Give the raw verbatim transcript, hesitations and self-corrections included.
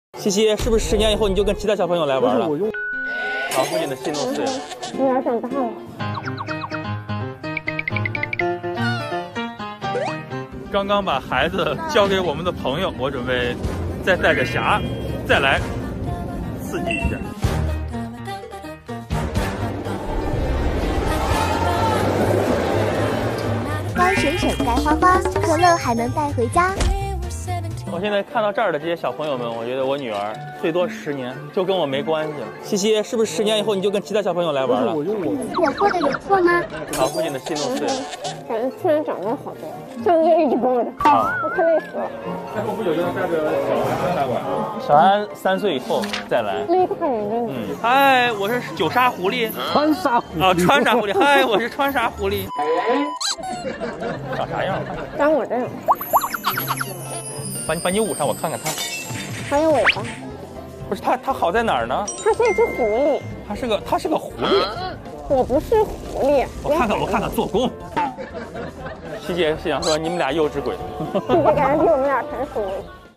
西西，是不是十年以后你就跟其他小朋友来玩了？ 我用。 老父亲的心都碎了。 女儿长大了。 刚刚把孩子交给我们的朋友，我准备再带着霞再来刺激一下。 该省省该花花，可乐还能带回家。 我现在看到这儿的这些小朋友们，我觉得我女儿最多十年就跟我没关系了。西西，是不是十年以后你就跟其他小朋友来玩了？ 我用我。 我过得有错吗？ 老父亲的心都碎了。 感觉突然长得好多，上街一直跟我着， 啊， 我快累死了。 再过不久就能带着小安来玩了。小安三岁以后再来。 累太人真的。 嗯，嗨，我是九杀狐狸。 川沙狐狸。 啊，川沙狐狸。嗨，我是川沙狐狸。长啥样？ 长我这样。 把你把你捂上，我看看它。 还有尾巴。 不是它，它好在哪儿呢？ 它是一只狐狸。 它是个，它是个狐狸。 我不是狐狸。 我看看，我看看，做工。西姐是想说你们俩幼稚鬼。 西姐感觉比我们俩成熟。